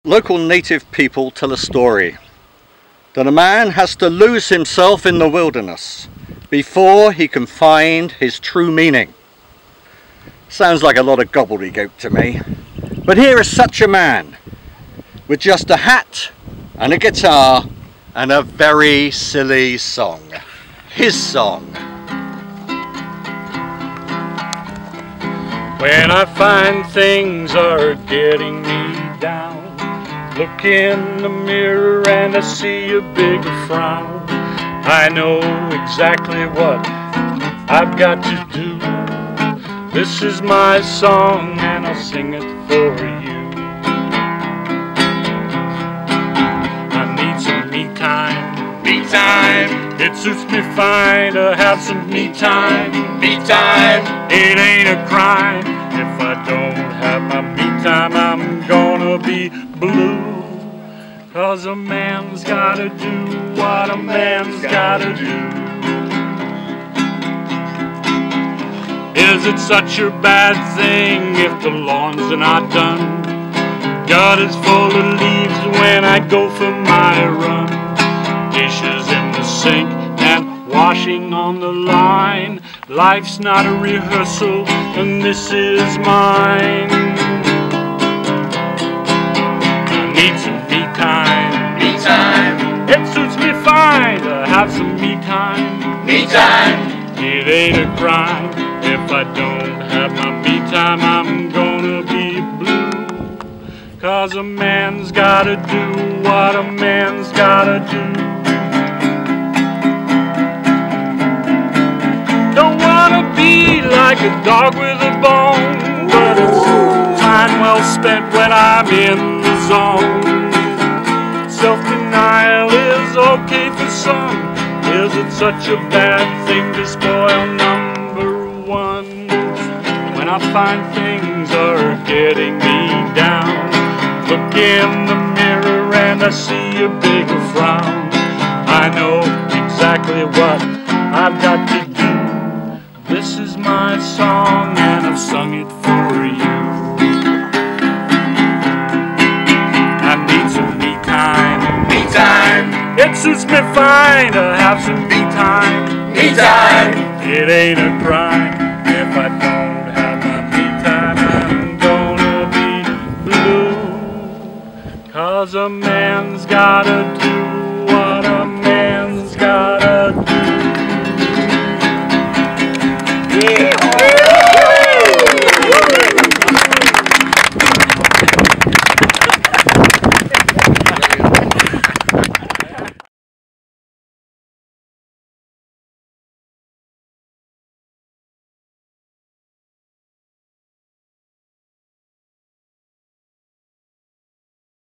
Local native people tell a story that a man has to lose himself in the wilderness before he can find his true meaning. Sounds like a lot of gobbledygook to me, but here is such a man with just a hat and a guitar and a very silly song. His song. When I find things are getting me down, look in the mirror and I see a bigger frown. I know exactly what I've got to do. This is my song and I'll sing it for you. I need some me time. Me time. It suits me fine to have some me time. Me time. It ain't a crime. If I don't have my me time, I'm gonna be blue. 'Cause a man's gotta do what a man's gotta do. Is it such a bad thing if the lawns are not done? God is full of leaves when I go for my run. Dishes in the sink and washing on the line. Life's not a rehearsal and this is mine. I need some me time. Me time. It suits me fine to have some me time. Me time. It ain't a crime. If I don't have my me time, I'm gonna be blue. 'Cause a man's gotta do what a man's gotta do. Don't wanna be like a dog with a bone, but it's time well spent when I'm in the zone. Self-denial is okay for some. Is it such a bad thing to spoil number one? When I find things are getting me down, look in the mirror and I see a bigger frown. I know exactly what I've got to do. This is my song and I've sung it for you. I need some me time. Me time. It suits me fine to have some me time. Me time. It ain't a crime if I don't have my me time. I'm gonna be blue. 'Cause a man's gotta do